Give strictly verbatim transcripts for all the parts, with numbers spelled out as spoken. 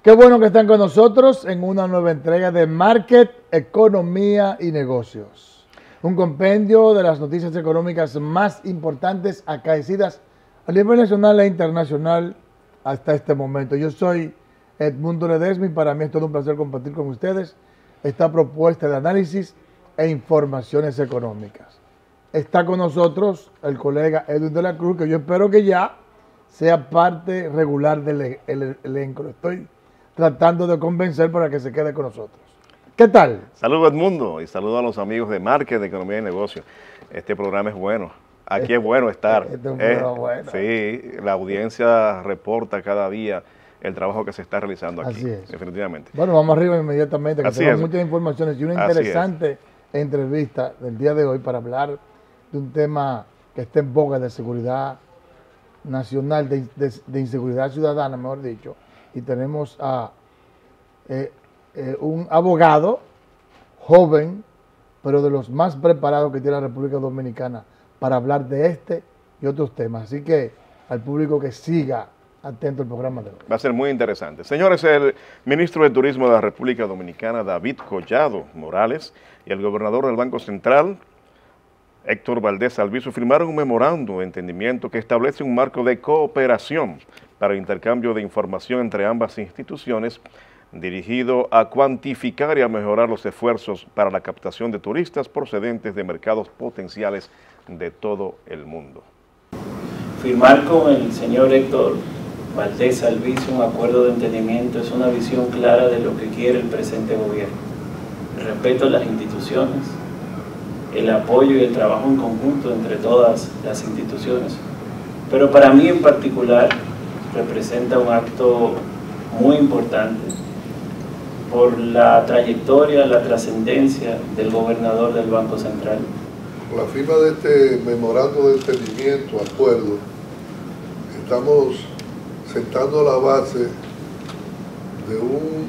Qué bueno que están con nosotros en una nueva entrega de Market, Economía y Negocios. Un compendio de las noticias económicas más importantes acaecidas a nivel nacional e internacional hasta este momento. Yo soy Edmundo Ledesma y para mí es todo un placer compartir con ustedes esta propuesta de análisis e informaciones económicas. Está con nosotros el colega Edwin de la Cruz, que yo espero que ya sea parte regular del elenco. Lo estoy tratando de convencer para que se quede con nosotros. ¿Qué tal? Saludos Edmundo y saludos a los amigos de Market, de Economía y Negocios. Este programa es bueno. Aquí este, es bueno estar. Este es un eh, programa bueno. Sí, la audiencia reporta cada día el trabajo que se está realizando aquí. Así es. Definitivamente. Bueno, vamos arriba inmediatamente, que Así tenemos es. muchas informaciones y una Así interesante es. entrevista del día de hoy para hablar de un tema que está en boga de seguridad nacional, de, de, de inseguridad ciudadana, mejor dicho. Y tenemos a eh, eh, un abogado joven, pero de los más preparados que tiene la República Dominicana para hablar de este y otros temas. Así que al público que siga atento al programa de hoy. Va a ser muy interesante. Señores, el ministro de Turismo de la República Dominicana, David Collado Morales, y el gobernador del Banco Central, Héctor Valdés Albizu, firmaron un memorando de entendimiento que establece un marco de cooperación para el intercambio de información entre ambas instituciones, dirigido a cuantificar y a mejorar los esfuerzos para la captación de turistas procedentes de mercados potenciales de todo el mundo. Firmar con el señor Héctor Valdés Albizu un acuerdo de entendimiento es una visión clara de lo que quiere el presente gobierno. El respeto a las instituciones, el apoyo y el trabajo en conjunto entre todas las instituciones. Pero para mí en particular representa un acto muy importante por la trayectoria, la trascendencia del gobernador del Banco Central. Con la firma de este memorando de entendimiento, acuerdo, estamos sentando la base de un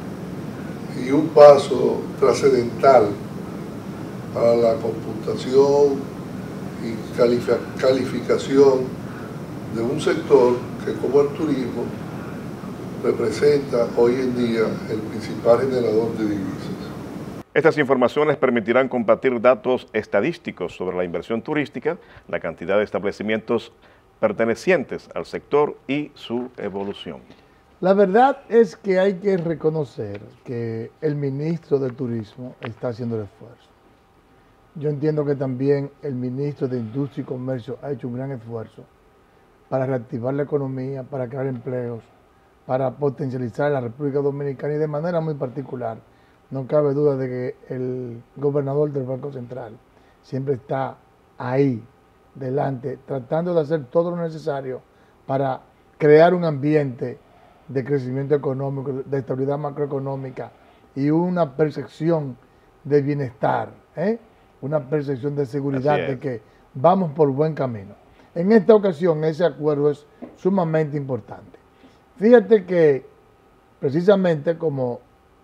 y un paso trascendental para la computación y calificación de un sector que, como el turismo, representa hoy en día el principal generador de divisas. Estas informaciones permitirán compartir datos estadísticos sobre la inversión turística, la cantidad de establecimientos pertenecientes al sector y su evolución. La verdad es que hay que reconocer que el ministro de Turismo está haciendo el esfuerzo. Yo entiendo que también el ministro de Industria y Comercio ha hecho un gran esfuerzo para reactivar la economía, para crear empleos, para potencializar a la República Dominicana y de manera muy particular. No cabe duda de que el gobernador del Banco Central siempre está ahí, delante, tratando de hacer todo lo necesario para crear un ambiente de crecimiento económico, de estabilidad macroeconómica y una percepción de bienestar, ¿eh? una percepción de seguridad de que vamos por buen camino. En esta ocasión ese acuerdo es sumamente importante. Fíjate que precisamente como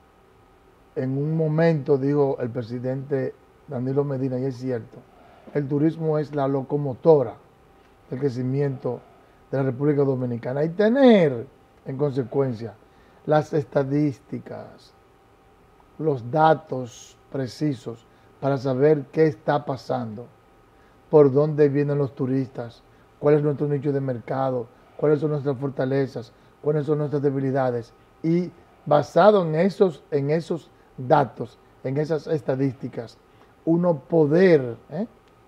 en un momento dijo el presidente Danilo Medina, y es cierto, el turismo es la locomotora del crecimiento de la República Dominicana y tener en consecuencia las estadísticas, los datos precisos para saber qué está pasando, por dónde vienen los turistas, cuál es nuestro nicho de mercado, cuáles son nuestras fortalezas, cuáles son nuestras debilidades y basado en esos, en esos datos, en esas estadísticas, uno poder ¿eh?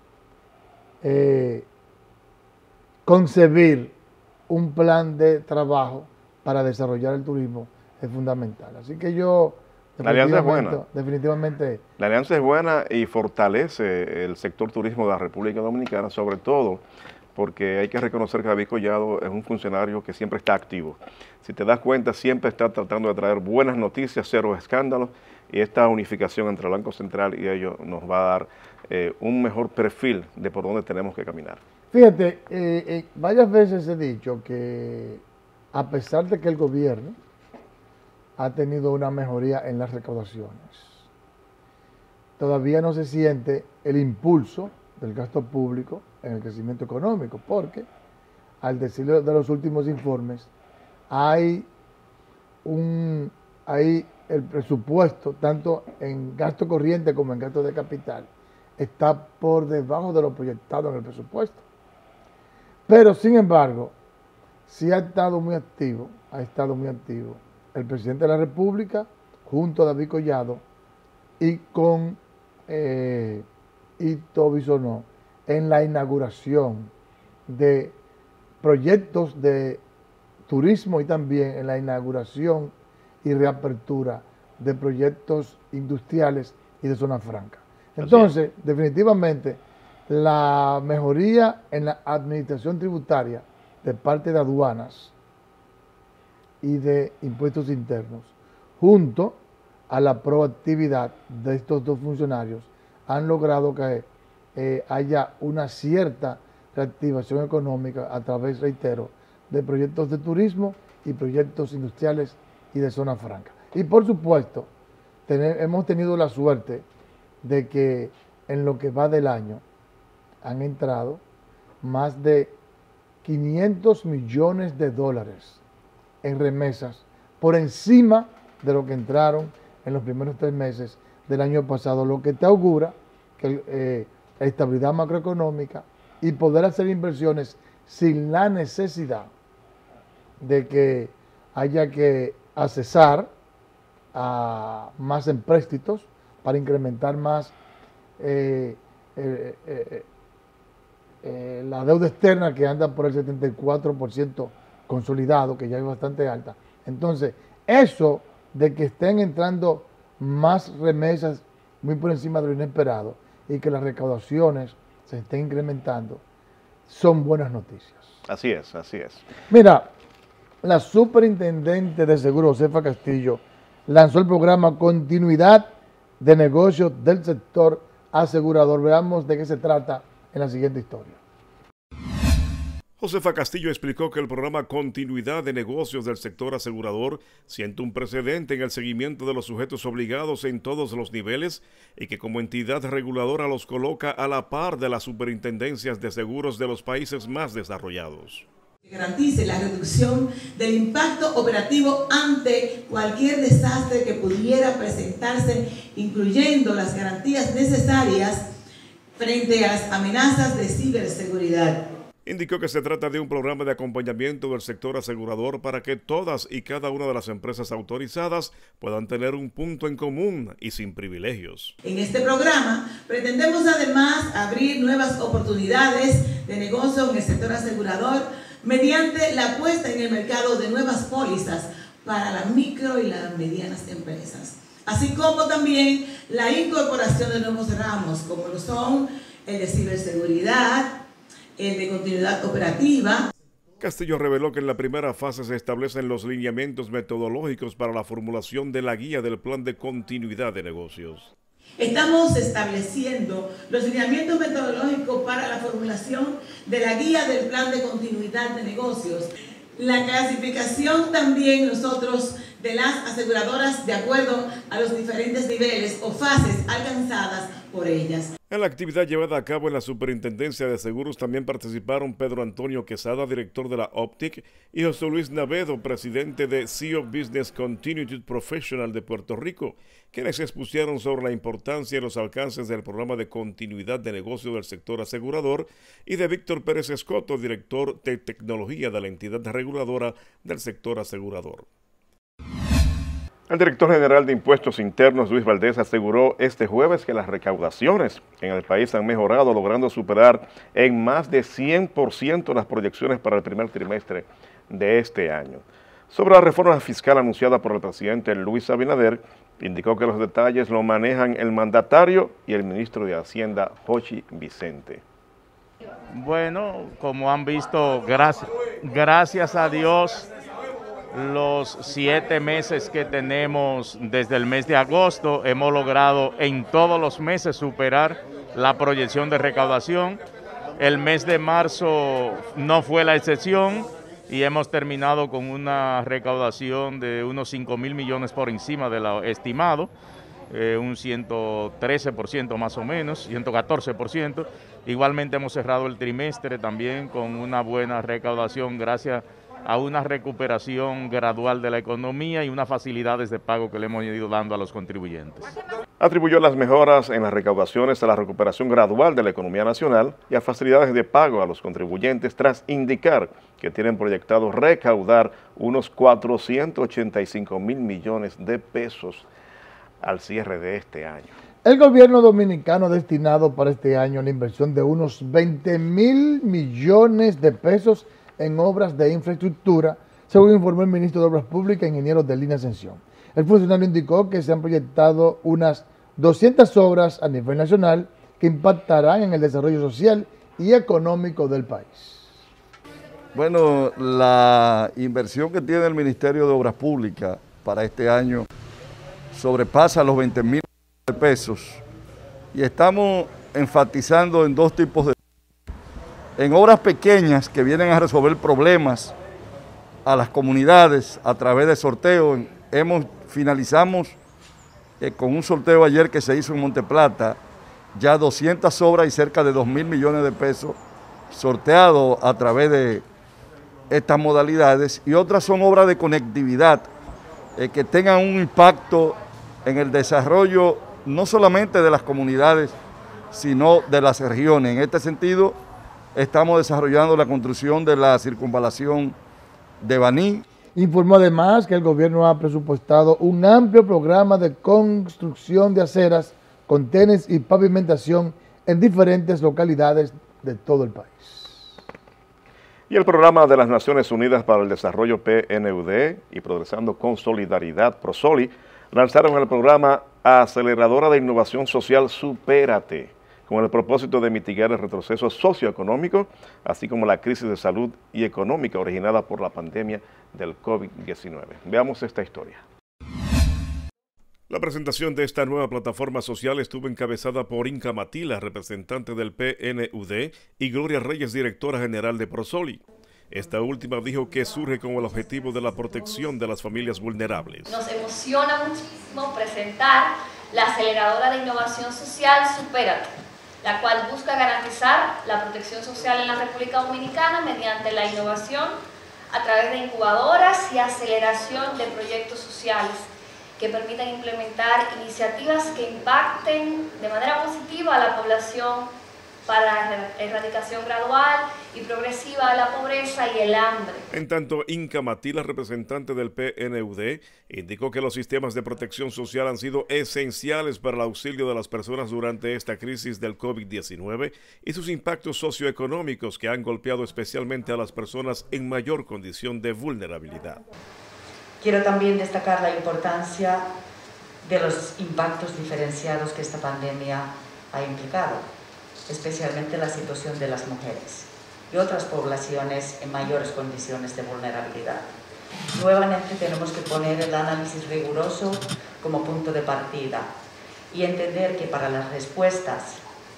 Eh, concebir un plan de trabajo para desarrollar el turismo es fundamental. Así que yo La alianza es buena. Definitivamente. La alianza es buena y fortalece el sector turismo de la República Dominicana, sobre todo porque hay que reconocer que David Collado es un funcionario que siempre está activo. Si te das cuenta, siempre está tratando de traer buenas noticias, cero escándalos, y esta unificación entre el Banco Central y ellos nos va a dar eh, un mejor perfil de por dónde tenemos que caminar. Fíjate, eh, eh, varias veces he dicho que a pesar de que el gobierno ha tenido una mejoría en las recaudaciones, todavía no se siente el impulso del gasto público en el crecimiento económico, porque al decirlo de los últimos informes, hay un, ahí el presupuesto, tanto en gasto corriente como en gasto de capital, está por debajo de lo proyectado en el presupuesto. Pero, sin embargo, sí ha estado muy activo, ha estado muy activo el presidente de la República, junto a David Collado, y con eh, Ito Bisonó, en la inauguración de proyectos de turismo y también en la inauguración y reapertura de proyectos industriales y de zona franca. Entonces, definitivamente, la mejoría en la administración tributaria de parte de aduanas y de impuestos internos, junto a la proactividad de estos dos funcionarios, han logrado que eh, haya una cierta reactivación económica a través, reitero, de proyectos de turismo y proyectos industriales y de zona franca. Y por supuesto, tener, hemos tenido la suerte de que en lo que va del año han entrado más de quinientos millones de dólares en remesas por encima de lo que entraron en los primeros tres meses del año pasado, lo que te augura que eh, la estabilidad macroeconómica y poder hacer inversiones sin la necesidad de que haya que accesar a más empréstitos para incrementar más eh, eh, eh, eh, la deuda externa, que anda por el setenta y cuatro por ciento consolidado, que ya es bastante alta. Entonces, eso de que estén entrando más remesas muy por encima de lo inesperado y que las recaudaciones se estén incrementando, son buenas noticias. Así es, así es. Mira, la superintendente de Seguros, Josefa Castillo, lanzó el programa Continuidad de Negocios del Sector Asegurador. Veamos de qué se trata en la siguiente historia. Josefa Castillo explicó que el programa Continuidad de Negocios del Sector Asegurador siente un precedente en el seguimiento de los sujetos obligados en todos los niveles y que como entidad reguladora los coloca a la par de las superintendencias de seguros de los países más desarrollados. Garantice la reducción del impacto operativo ante cualquier desastre que pudiera presentarse, incluyendo las garantías necesarias frente a las amenazas de ciberseguridad. Indicó que se trata de un programa de acompañamiento del sector asegurador para que todas y cada una de las empresas autorizadas puedan tener un punto en común y sin privilegios. En este programa pretendemos además abrir nuevas oportunidades de negocio en el sector asegurador mediante la puesta en el mercado de nuevas pólizas para las micro y las medianas empresas, así como también la incorporación de nuevos ramos como lo son el de ciberseguridad, el de continuidad operativa. Castillo reveló que en la primera fase se establecen los lineamientos metodológicos para la formulación de la guía del plan de continuidad de negocios. Estamos estableciendo los lineamientos metodológicos para la formulación de la guía del plan de continuidad de negocios. La clasificación también nosotros de las aseguradoras de acuerdo a los diferentes niveles o fases alcanzadas por ellas. En la actividad llevada a cabo en la Superintendencia de Seguros también participaron Pedro Antonio Quesada, director de la Optic, y José Luis Navedo, presidente de C E O Business Continuity Professional de Puerto Rico, quienes expusieron sobre la importancia y los alcances del programa de continuidad de negocio del sector asegurador, y de Víctor Pérez Escoto, director de tecnología de la entidad reguladora del sector asegurador. El director general de Impuestos Internos, Luis Valdés, aseguró este jueves que las recaudaciones en el país han mejorado, logrando superar en más de cien por ciento las proyecciones para el primer trimestre de este año. Sobre la reforma fiscal anunciada por el presidente Luis Abinader, indicó que los detalles lo manejan el mandatario y el ministro de Hacienda, Jochi Vicente. Bueno, como han visto, gracias, gracias a Dios, los siete meses que tenemos desde el mes de agosto, hemos logrado en todos los meses superar la proyección de recaudación. El mes de marzo no fue la excepción y hemos terminado con una recaudación de unos cinco mil millones por encima de lo estimado, eh, un ciento trece por ciento más o menos, ciento catorce por ciento. Igualmente hemos cerrado el trimestre también con una buena recaudación gracias a una recuperación gradual de la economía y unas facilidades de pago que le hemos ido dando a los contribuyentes. Atribuyó las mejoras en las recaudaciones a la recuperación gradual de la economía nacional y a facilidades de pago a los contribuyentes tras indicar que tienen proyectado recaudar unos cuatrocientos ochenta y cinco mil millones de pesos al cierre de este año. El gobierno dominicano ha destinado para este año la inversión de unos veinte mil millones de pesos en obras de infraestructura, según informó el ministro de Obras Públicas, ingeniero Delina Ascensión. El funcionario indicó que se han proyectado unas doscientas obras a nivel nacional que impactarán en el desarrollo social y económico del país. Bueno, la inversión que tiene el Ministerio de Obras Públicas para este año sobrepasa los veinte mil de pesos y estamos enfatizando en dos tipos de en obras pequeñas que vienen a resolver problemas a las comunidades a través de sorteo. Hemos finalizamos eh, con un sorteo ayer que se hizo en Monteplata ya doscientas obras y cerca de dos mil millones de pesos sorteados a través de estas modalidades, y otras son obras de conectividad eh, que tengan un impacto en el desarrollo no solamente de las comunidades, sino de las regiones. En este sentido, estamos desarrollando la construcción de la circunvalación de Baní. Informó además que el gobierno ha presupuestado un amplio programa de construcción de aceras, contenes y pavimentación en diferentes localidades de todo el país. Y el programa de las Naciones Unidas para el Desarrollo P N U D y Progresando con Solidaridad, ProSoli, lanzaron el programa Aceleradora de Innovación Social Supérate, con el propósito de mitigar el retroceso socioeconómico, así como la crisis de salud y económica originada por la pandemia del COVID diecinueve. Veamos esta historia. La presentación de esta nueva plataforma social estuvo encabezada por Inca Matila, representante del P N U D, y Gloria Reyes, directora general de ProSoli. Esta última dijo que surge con el objetivo de la protección de las familias vulnerables. Nos emociona muchísimo presentar la aceleradora de innovación social Supérate, la cual busca garantizar la protección social en la República Dominicana mediante la innovación a través de incubadoras y aceleración de proyectos sociales que permitan implementar iniciativas que impacten de manera positiva a la población para la erradicación gradual y progresiva de la pobreza y el hambre. En tanto, Inca Matila, representante del P N U D, indicó que los sistemas de protección social han sido esenciales para el auxilio de las personas durante esta crisis del COVID diecinueve y sus impactos socioeconómicos que han golpeado especialmente a las personas en mayor condición de vulnerabilidad. Quiero también destacar la importancia de los impactos diferenciados que esta pandemia ha implicado, especialmente la situación de las mujeres y otras poblaciones en mayores condiciones de vulnerabilidad. Nuevamente tenemos que poner el análisis riguroso como punto de partida y entender que para las respuestas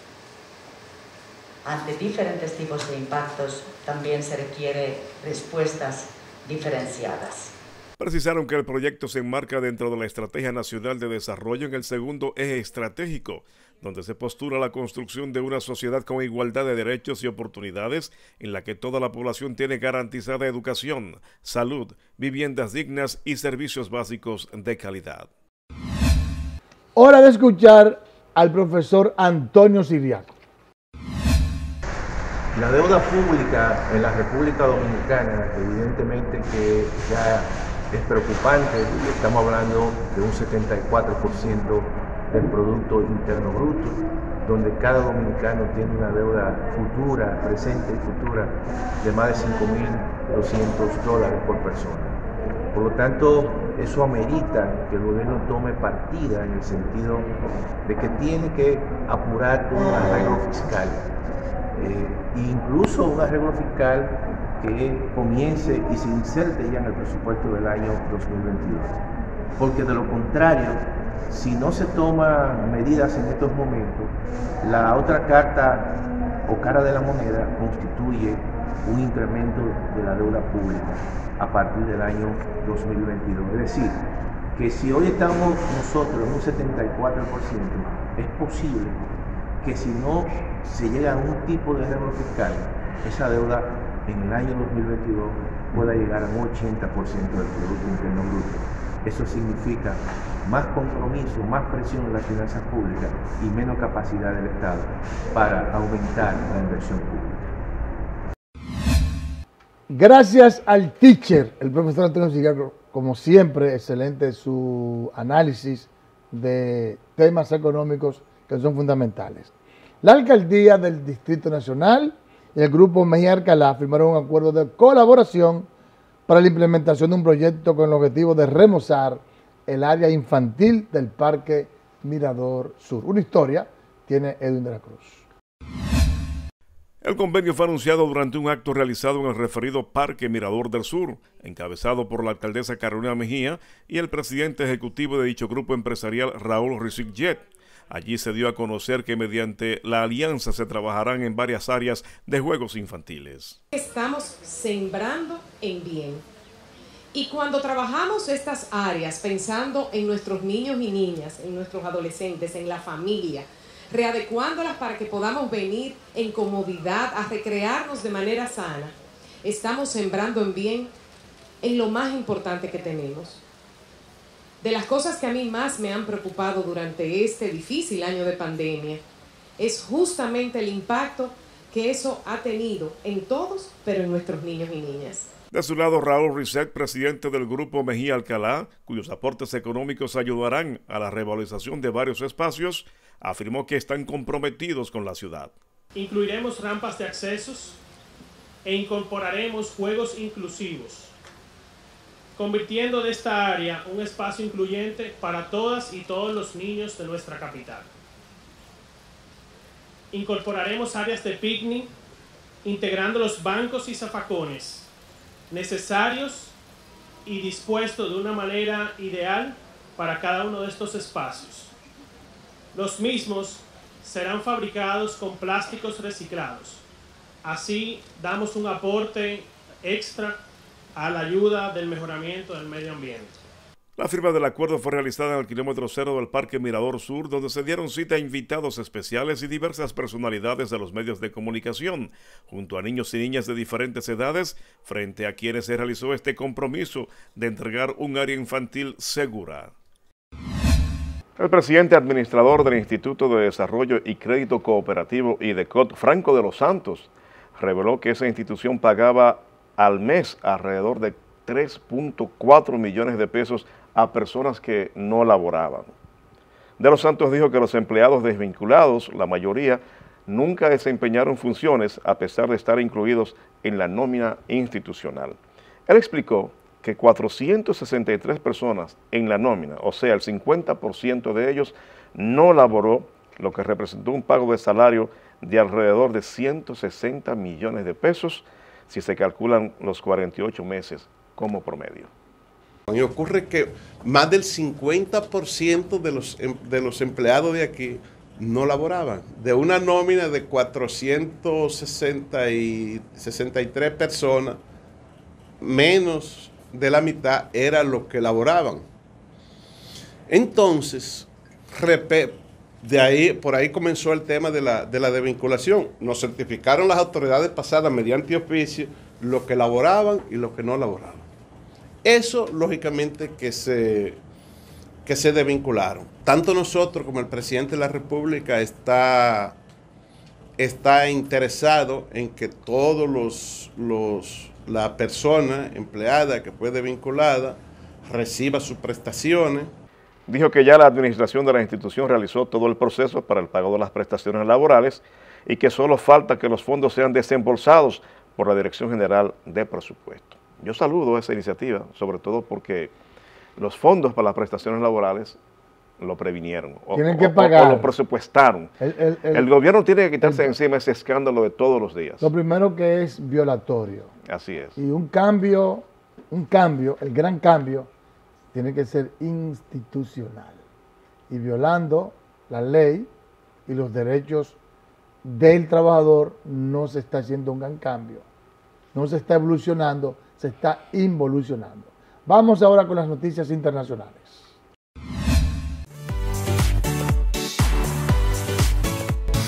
ante diferentes tipos de impactos también se requiere respuestas diferenciadas. Precisaron que el proyecto se enmarca dentro de la Estrategia Nacional de Desarrollo en el segundo eje estratégico, donde se postula la construcción de una sociedad con igualdad de derechos y oportunidades en la que toda la población tiene garantizada educación, salud, viviendas dignas y servicios básicos de calidad. Hora de escuchar al profesor Antonio Siriaco. La deuda pública en la República Dominicana, evidentemente que ya es preocupante, estamos hablando de un setenta y cuatro por ciento del Producto Interno Bruto, donde cada dominicano tiene una deuda futura, presente y futura, de más de cinco mil doscientos dólares por persona. Por lo tanto, eso amerita que el gobierno tome partida en el sentido de que tiene que apurar un arreglo fiscal, eh, incluso un arreglo fiscal que comience y se inserte ya en el presupuesto del año dos mil veintidós. Porque de lo contrario, si no se toman medidas en estos momentos, la otra carta o cara de la moneda constituye un incremento de la deuda pública a partir del año dos mil veintidós. Es decir, que si hoy estamos nosotros en un setenta y cuatro por ciento, es posible que si no se llega a un tipo de arreglo fiscal, esa deuda en el año dos mil veintidós pueda llegar a un ochenta por ciento del Producto Interno Bruto. Eso significa más compromiso, más presión en las finanzas públicas y menos capacidad del Estado para aumentar la inversión pública. Gracias al teacher, el profesor Antonio Cigarro, como siempre, excelente su análisis de temas económicos que son fundamentales. La alcaldía del Distrito Nacional y el Grupo Mejía Alcalá firmaron un acuerdo de colaboración para la implementación de un proyecto con el objetivo de remozar el área infantil del Parque Mirador Sur. Una historia tiene Edwin de la Cruz. El convenio fue anunciado durante un acto realizado en el referido Parque Mirador del Sur, encabezado por la alcaldesa Carolina Mejía y el presidente ejecutivo de dicho grupo empresarial, Raúl Rizig-Jet. Allí se dio a conocer que mediante la alianza se trabajarán en varias áreas de juegos infantiles. Estamos sembrando en bien. Y cuando trabajamos estas áreas pensando en nuestros niños y niñas, en nuestros adolescentes, en la familia, readecuándolas para que podamos venir en comodidad a recrearnos de manera sana, estamos sembrando en bien en lo más importante que tenemos. De las cosas que a mí más me han preocupado durante este difícil año de pandemia es justamente el impacto que eso ha tenido en todos, pero en nuestros niños y niñas. De su lado, Raúl Rizig, presidente del Grupo Mejía Alcalá, cuyos aportes económicos ayudarán a la revalorización de varios espacios, afirmó que están comprometidos con la ciudad. Incluiremos rampas de accesos e incorporaremos juegos inclusivos, convirtiendo de esta área un espacio incluyente para todas y todos los niños de nuestra capital. Incorporaremos áreas de picnic, integrando los bancos y zafacones necesarios y dispuestos de una manera ideal para cada uno de estos espacios. Los mismos serán fabricados con plásticos reciclados. Así damos un aporte extra a la ayuda del mejoramiento del medio ambiente. La firma del acuerdo fue realizada en el kilómetro cero del Parque Mirador Sur, donde se dieron cita a invitados especiales y diversas personalidades de los medios de comunicación, junto a niños y niñas de diferentes edades, frente a quienes se realizó este compromiso de entregar un área infantil segura. El presidente administrador del Instituto de Desarrollo y Crédito Cooperativo IDECOT, Franco de los Santos, reveló que esa institución pagaba al mes alrededor de tres punto cuatro millones de pesos a personas que no laboraban. De los Santos dijo que los empleados desvinculados, la mayoría, nunca desempeñaron funciones a pesar de estar incluidos en la nómina institucional. Él explicó que cuatrocientas sesenta y tres personas en la nómina, o sea, el cincuenta por ciento de ellos, no laboró, lo que representó un pago de salario de alrededor de ciento sesenta millones de pesos, si se calculan los cuarenta y ocho meses como promedio. Y ocurre que más del cincuenta por ciento de los, de los empleados de aquí no laboraban. De una nómina de cuatrocientas sesenta y tres personas, menos de la mitad era lo que laboraban. Entonces, de ahí, por ahí comenzó el tema de la, de la desvinculación. Nos certificaron las autoridades pasadas mediante oficio lo que laboraban y lo que no laboraban. Eso, lógicamente, que se, que se desvincularon. Tanto nosotros como el presidente de la República está, está interesado en que todos los, los la persona empleada que fue desvinculada reciba sus prestaciones. Dijo que ya la administración de la institución realizó todo el proceso para el pago de las prestaciones laborales y que solo falta que los fondos sean desembolsados por la Dirección General de Presupuesto. Yo saludo esa iniciativa, sobre todo porque los fondos para las prestaciones laborales lo previnieron o, Tienen que o, pagar. o lo presupuestaron. El, el, el, el gobierno tiene que quitarse el, encima ese escándalo de todos los días. Lo primero que es violatorio. Así es. Y un cambio, un cambio, el gran cambio, tiene que ser institucional. Y violando la ley y los derechos del trabajador no se está haciendo un gran cambio. No se está evolucionando, se está involucionando. Vamos ahora con las noticias internacionales. El aumento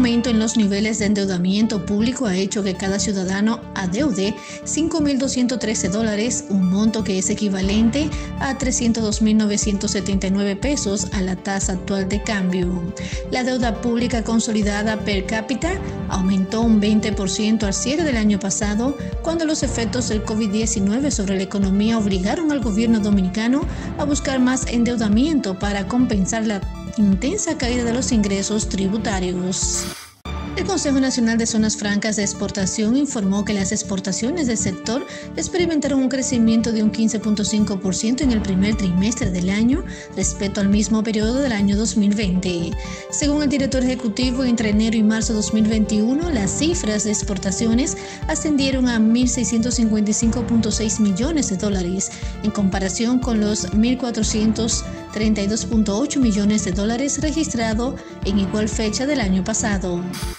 aumento en los niveles de endeudamiento público ha hecho que cada ciudadano adeude cinco mil doscientos trece dólares, un monto que es equivalente a trescientos dos mil novecientos setenta y nueve pesos a la tasa actual de cambio. La deuda pública consolidada per cápita aumentó un veinte por ciento al cierre del año pasado, cuando los efectos del COVID diecinueve sobre la economía obligaron al gobierno dominicano a buscar más endeudamiento para compensar la intensa caída de los ingresos tributarios. El Consejo Nacional de Zonas Francas de Exportación informó que las exportaciones del sector experimentaron un crecimiento de un quince punto cinco por ciento en el primer trimestre del año respecto al mismo periodo del año dos mil veinte. Según el director ejecutivo, entre enero y marzo de dos mil veintiuno, las cifras de exportaciones ascendieron a mil seiscientos cincuenta y cinco punto seis millones de dólares, en comparación con los mil cuatrocientos treinta y dos punto ocho millones de dólares registrados en igual fecha del año pasado.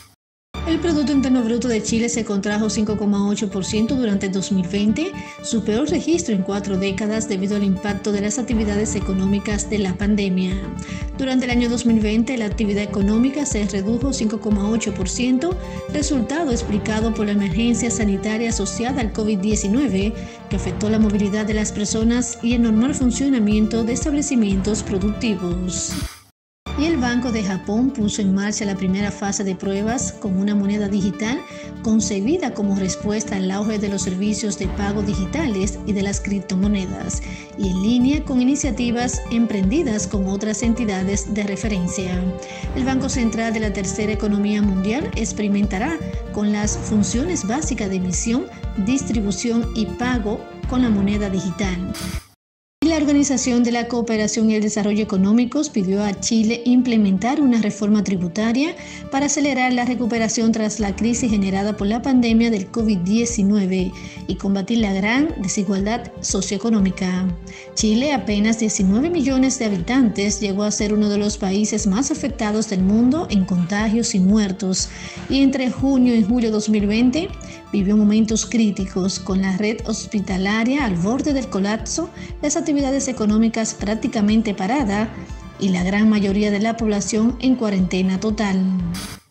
El Producto Interno Bruto de Chile se contrajo cinco coma ocho por ciento durante dos mil veinte, su peor registro en cuatro décadas debido al impacto de las actividades económicas de la pandemia. Durante el año dos mil veinte, la actividad económica se redujo cinco coma ocho por ciento, resultado explicado por la emergencia sanitaria asociada al COVID diecinueve, que afectó la movilidad de las personas y el normal funcionamiento de establecimientos productivos. Y el Banco de Japón puso en marcha la primera fase de pruebas con una moneda digital concebida como respuesta al auge de los servicios de pago digitales y de las criptomonedas, y en línea con iniciativas emprendidas con otras entidades de referencia. El Banco Central de la Tercera Economía Mundial experimentará con las funciones básicas de emisión, distribución y pago con la moneda digital. La Organización de la Cooperación y el Desarrollo Económicos pidió a Chile implementar una reforma tributaria para acelerar la recuperación tras la crisis generada por la pandemia del COVID diecinueve y combatir la gran desigualdad socioeconómica. Chile, apenas diecinueve millones de habitantes, llegó a ser uno de los países más afectados del mundo en contagios y muertos, y entre junio y julio de dos mil veinte vivió momentos críticos, con la red hospitalaria al borde del colapso, las actividades económicas prácticamente paradas y la gran mayoría de la población en cuarentena total.